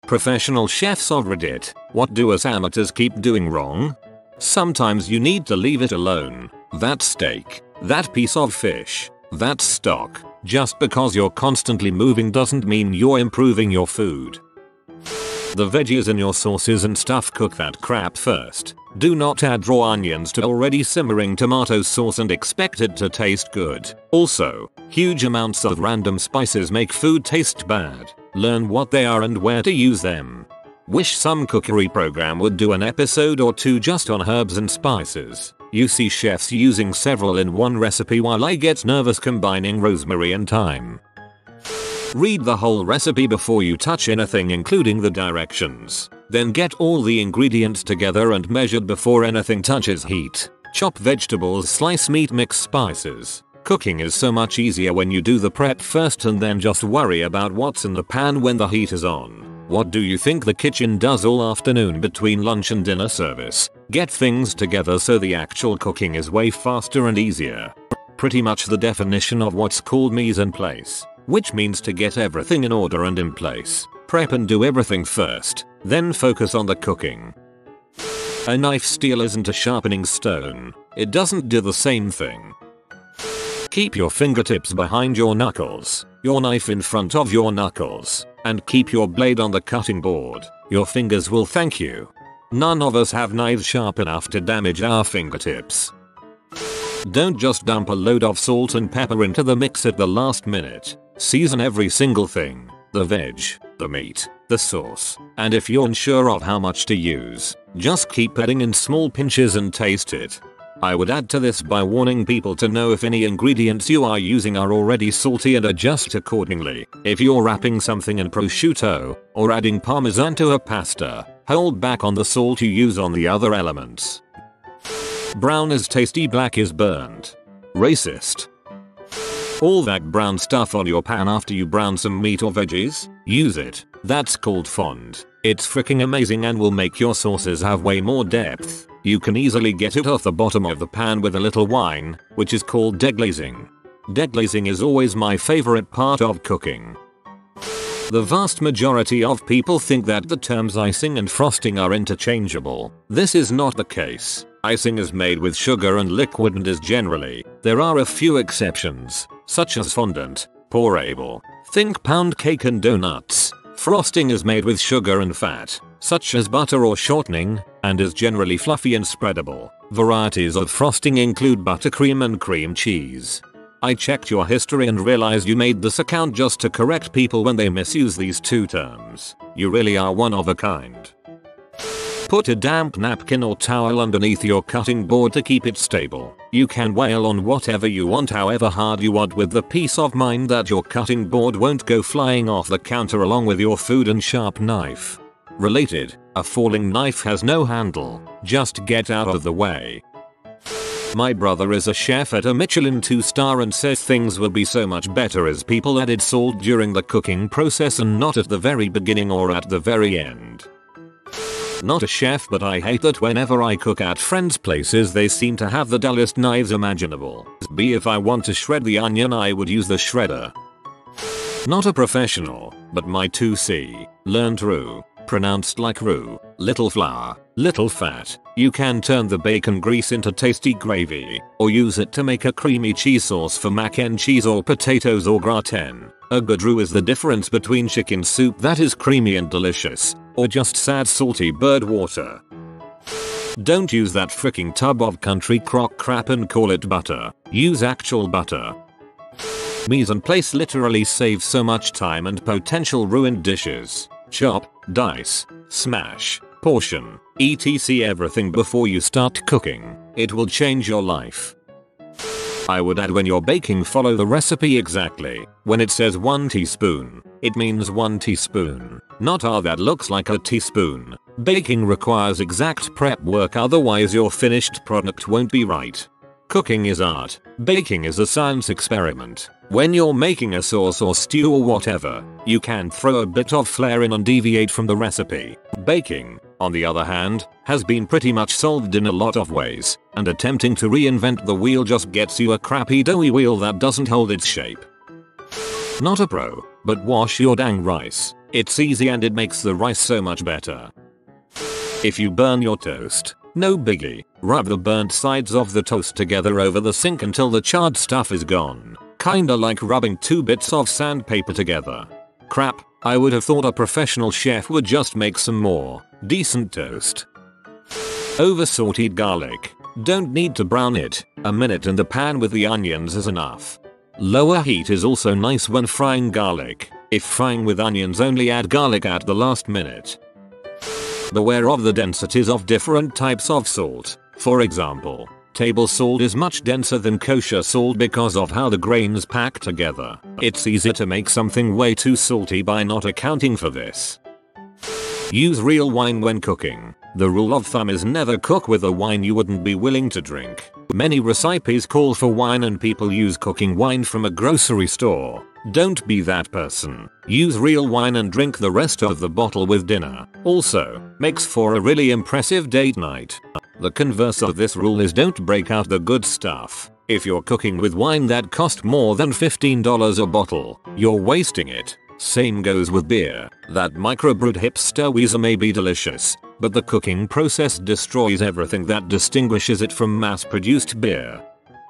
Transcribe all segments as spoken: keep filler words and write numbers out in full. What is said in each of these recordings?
Professional chefs of Reddit, what do us amateurs keep doing wrong? Sometimes you need to leave it alone. That steak, that piece of fish, that stock. Just because you're constantly moving doesn't mean you're improving your food. The veggies in your sauces and stuff, cook that crap first. Do not add raw onions to already simmering tomato sauce and expect it to taste good. Also, huge amounts of random spices make food taste bad. Learn what they are and where to use them. Wish some cookery program would do an episode or two just on herbs and spices. You see chefs using several in one recipe while I get nervous combining rosemary and thyme. Read the whole recipe before you touch anything, including the directions. Then get all the ingredients together and measured before anything touches heat. Chop vegetables, slice meat, mix spices. Cooking is so much easier when you do the prep first and then just worry about what's in the pan when the heat is on. What do you think the kitchen does all afternoon between lunch and dinner service? Get things together so the actual cooking is way faster and easier. Pretty much the definition of what's called mise en place, which means to get everything in order and in place. Prep and do everything first, then focus on the cooking. A knife steel isn't a sharpening stone. It doesn't do the same thing. Keep your fingertips behind your knuckles, your knife in front of your knuckles, and keep your blade on the cutting board. Your fingers will thank you. None of us have knives sharp enough to damage our fingertips. Don't just dump a load of salt and pepper into the mix at the last minute. Season every single thing. The veg, the meat, the sauce, and if you're unsure of how much to use, just keep adding in small pinches and taste it. I would add to this by warning people to know if any ingredients you are using are already salty and adjust accordingly. If you're wrapping something in prosciutto or adding parmesan to a pasta, hold back on the salt you use on the other elements. Brown is tasty, black is burnt. Racist. All that brown stuff on your pan after you brown some meat or veggies? Use it. That's called fond. It's freaking amazing and will make your sauces have way more depth. You can easily get it off the bottom of the pan with a little wine, which is called deglazing. Deglazing is always my favorite part of cooking. The vast majority of people think that the terms icing and frosting are interchangeable. This is not the case. Icing is made with sugar and liquid and is generally. There are a few exceptions, such as fondant, pourable, think pound cake and donuts. Frosting is made with sugar and fat, such as butter or shortening, and is generally fluffy and spreadable. Varieties of frosting include buttercream and cream cheese. I checked your history and realized you made this account just to correct people when they misuse these two terms. You really are one of a kind. Put a damp napkin or towel underneath your cutting board to keep it stable. You can wail on whatever you want, however hard you want, with the peace of mind that your cutting board won't go flying off the counter along with your food and sharp knife. Related, a falling knife has no handle. Just get out of the way. My brother is a chef at a Michelin two star and says things would be so much better as people added salt during the cooking process and not at the very beginning or at the very end. Not a chef, but I hate that whenever I cook at friends' places they seem to have the dullest knives imaginable. B if I want to shred the onion I would use the shredder. Not a professional, but my two C, learned roux, pronounced like roux, little flour, little fat. You can turn the bacon grease into tasty gravy, or use it to make a creamy cheese sauce for mac and cheese or potatoes or gratin. A good roux is the difference between chicken soup that is creamy and delicious, or just sad salty bird water. Don't use that freaking tub of country crock crap and call it butter. Use actual butter. Mise en place literally saves so much time and potential ruined dishes. Chop, dice, smash, portion, et cetera everything before you start cooking. It will change your life. I would add, when you're baking, follow the recipe exactly. When it says one teaspoon, it means one teaspoon, not ah that looks like a teaspoon. Baking requires exact prep work, otherwise your finished product won't be right. Cooking is art. Baking is a science experiment. When you're making a sauce or stew or whatever, you can throw a bit of flair in and deviate from the recipe. Baking, on the other hand, has been pretty much solved in a lot of ways, and attempting to reinvent the wheel just gets you a crappy doughy wheel that doesn't hold its shape. Not a pro, but wash your dang rice. It's easy and it makes the rice so much better. If you burn your toast, no biggie. Rub the burnt sides of the toast together over the sink until the charred stuff is gone. Kinda like rubbing two bits of sandpaper together. Crap, I would have thought a professional chef would just make some more decent toast. Over sauteed garlic. Don't need to brown it. A minute in the pan with the onions is enough. Lower heat is also nice when frying garlic. If frying with onions, only add garlic at the last minute. Beware of the densities of different types of salt. For example, table salt is much denser than kosher salt because of how the grains pack together. It's easy to make something way too salty by not accounting for this. Use real wine when cooking. The rule of thumb is never cook with a wine you wouldn't be willing to drink. Many recipes call for wine and people use cooking wine from a grocery store. Don't be that person. Use real wine and drink the rest of the bottle with dinner. Also, makes for a really impressive date night. The converse of this rule is don't break out the good stuff. If you're cooking with wine that cost more than fifteen dollars a bottle, you're wasting it. Same goes with beer. That microbrewed hipster weezer may be delicious, but the cooking process destroys everything that distinguishes it from mass-produced beer.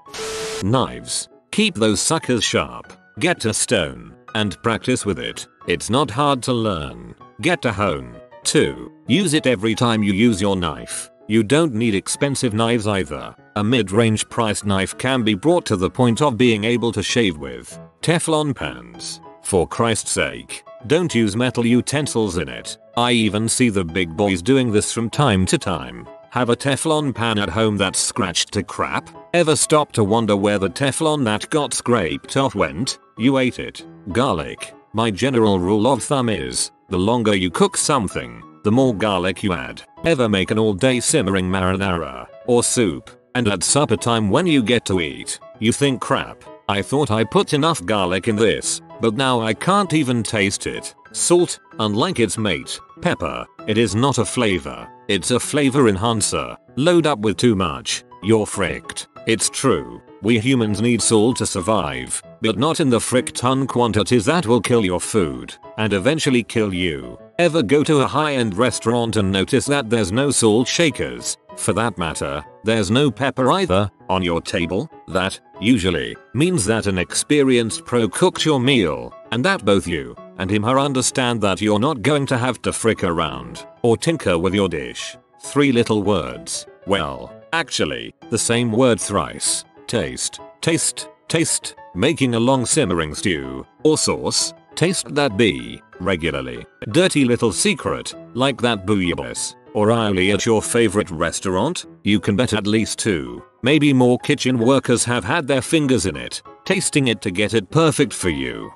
Knives. Keep those suckers sharp. Get a stone and practice with it. It's not hard to learn. Get a hone. two. Use it every time you use your knife. You don't need expensive knives either. A mid-range priced knife can be brought to the point of being able to shave with. Teflon pans. For Christ's sake, don't use metal utensils in it. I even see the big boys doing this from time to time. Have a Teflon pan at home that's scratched to crap? Ever stop to wonder where the Teflon that got scraped off went? You ate it. Garlic. My general rule of thumb is, the longer you cook something, the more garlic you add. Ever make an all-day simmering marinara or soup, and at supper time when you get to eat, you think, crap, I thought I put enough garlic in this, but now I can't even taste it. Salt, unlike its mate, pepper, it is not a flavor. It's a flavor enhancer. Load up with too much, you're fricked. It's true, we humans need salt to survive, but not in the frick ton quantities that will kill your food, and eventually kill you. Ever go to a high-end restaurant and notice that there's no salt shakers? For that matter, there's no pepper either, on your table? That, usually, means that an experienced pro cooked your meal, and that both you and him her understand that you're not going to have to frick around or tinker with your dish. Three little words. Well, actually, the same word thrice. Taste, taste, taste. Making a long simmering stew or sauce. Taste that bee regularly. Dirty little secret, like that bouillabaisse or aioli at your favorite restaurant. You can bet at least two, maybe more kitchen workers have had their fingers in it, tasting it to get it perfect for you.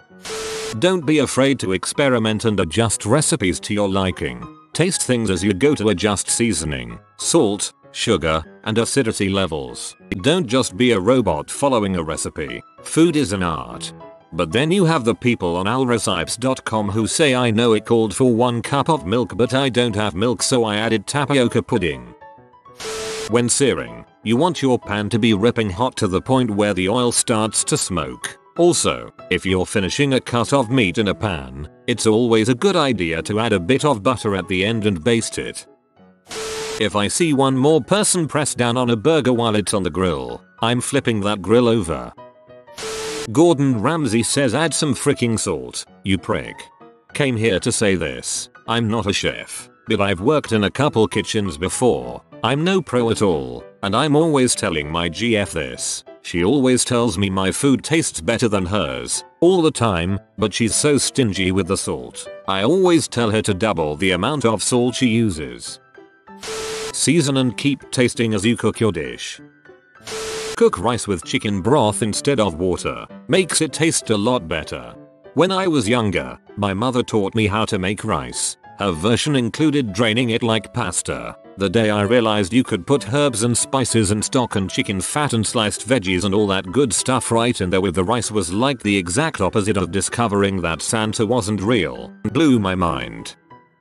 Don't be afraid to experiment and adjust recipes to your liking. Taste things as you go to adjust seasoning, salt, sugar, and acidity levels. Don't just be a robot following a recipe. Food is an art. But then you have the people on alrecipes dot com who say, I know it called for one cup of milk but I don't have milk so I added tapioca pudding. When searing, you want your pan to be ripping hot to the point where the oil starts to smoke. Also, if you're finishing a cut of meat in a pan, it's always a good idea to add a bit of butter at the end and baste it. If I see one more person press down on a burger while it's on the grill, I'm flipping that grill over. Gordon Ramsay says add some freaking salt, you prick. Came here to say this. I'm not a chef, but I've worked in a couple kitchens before. I'm no pro at all, and I'm always telling my G F this. She always tells me my food tastes better than hers, all the time, but she's so stingy with the salt. I always tell her to double the amount of salt she uses. Season and keep tasting as you cook your dish. Cook rice with chicken broth instead of water. Makes it taste a lot better. When I was younger, my mother taught me how to make rice. Her version included draining it like pasta. The day I realized you could put herbs and spices and stock and chicken fat and sliced veggies and all that good stuff right in there with the rice was like the exact opposite of discovering that Santa wasn't real. Blew my mind.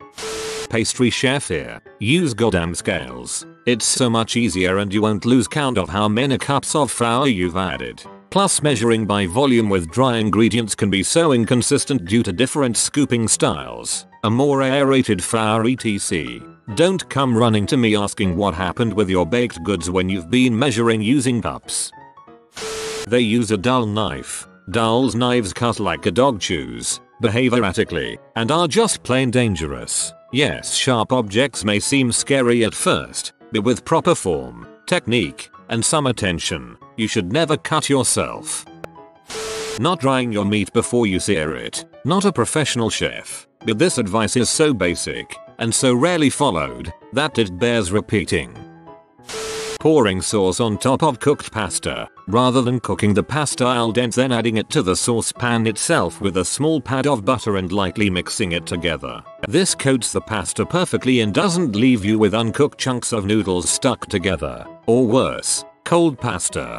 Pastry chef here. Use goddamn scales. It's so much easier and you won't lose count of how many cups of flour you've added. Plus measuring by volume with dry ingredients can be so inconsistent due to different scooping styles, a more aerated flour et cetera. Don't come running to me asking what happened with your baked goods when you've been measuring using cups. They use a dull knife. Dull's knives cut like a dog chews, behave erratically, and are just plain dangerous. Yes, sharp objects may seem scary at first, but with proper form, technique, and some attention, you should never cut yourself. Not drying your meat before you sear it. Not a professional chef, but this advice is so basic, and so rarely followed, that it bears repeating. Pouring sauce on top of cooked pasta. Rather than cooking the pasta al dente then adding it to the saucepan itself with a small pad of butter and lightly mixing it together. This coats the pasta perfectly and doesn't leave you with uncooked chunks of noodles stuck together. Or worse, cold pasta.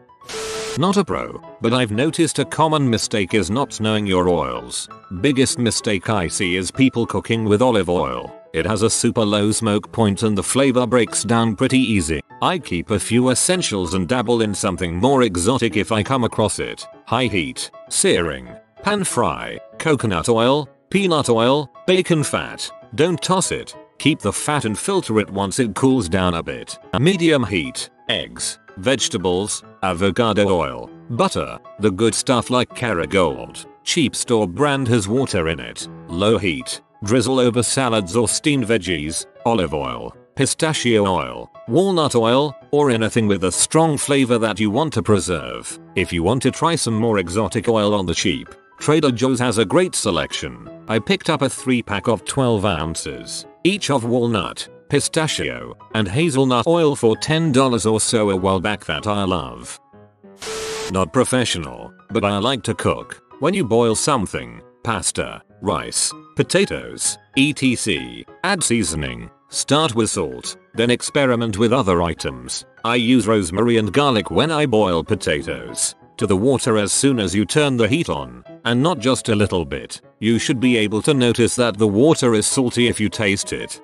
Not a pro, but I've noticed a common mistake is not knowing your oils. Biggest mistake I see is people cooking with olive oil. It has a super low smoke point and the flavor breaks down pretty easy. I keep a few essentials and dabble in something more exotic if I come across it. High heat, searing, pan fry, coconut oil, peanut oil, bacon fat. Don't toss it. Keep the fat and filter it once it cools down a bit. Medium heat, eggs, vegetables, avocado oil, butter, the good stuff like Kerrygold. Cheap store brand has water in it. Low heat, drizzle over salads or steamed veggies, olive oil, pistachio oil, walnut oil, or anything with a strong flavor that you want to preserve. If you want to try some more exotic oil on the cheap, Trader Joe's has a great selection. I picked up a three pack of twelve ounces, each of walnut, pistachio, and hazelnut oil for ten dollars or so a while back that I love. Not professional, but I like to cook. When you boil something, pasta, rice, potatoes, et cetera, add seasoning. Start with salt, then experiment with other items. I use rosemary and garlic when I boil potatoes. To the water as soon as you turn the heat on, and not just a little bit. You should be able to notice that the water is salty if you taste it.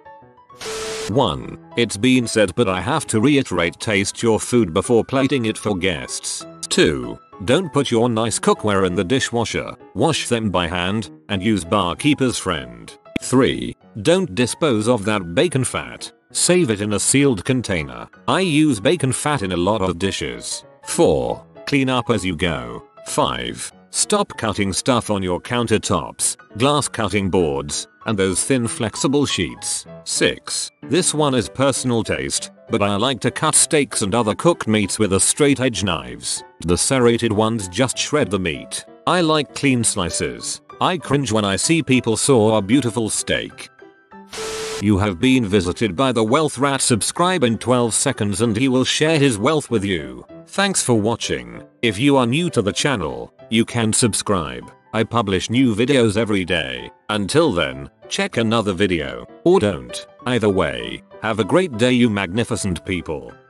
one. It's been said but I have to reiterate, taste your food before plating it for guests. two. Don't put your nice cookware in the dishwasher. Wash them by hand and use barkeeper's friend. three. Don't dispose of that bacon fat. Save it in a sealed container. I use bacon fat in a lot of dishes. four. Clean up as you go. five. Stop cutting stuff on your countertops, glass cutting boards, and those thin flexible sheets. six. This one is personal taste, but I like to cut steaks and other cooked meats with the straight edge knives. The serrated ones just shred the meat. I like clean slices. I cringe when I see people saw a beautiful steak. You have been visited by the Wealth Rat. Subscribe in twelve seconds and he will share his wealth with you. Thanks for watching. If you are new to the channel, you can subscribe. I publish new videos every day. Until then, check another video, or don't. Either way, have a great day you magnificent people.